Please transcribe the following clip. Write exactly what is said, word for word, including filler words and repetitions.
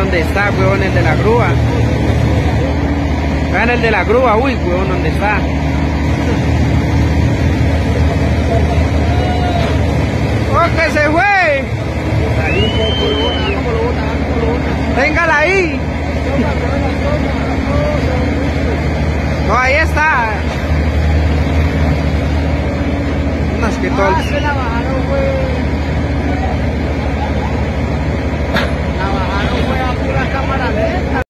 dónde está, huevón, el de la grúa. Vean el de la grúa, uy, huevón, ¿dónde está? ¡Oh, que se fue! ¡Téngala ahí! No, ahí está. No, es que todo... Ah, se la bajaron, güey.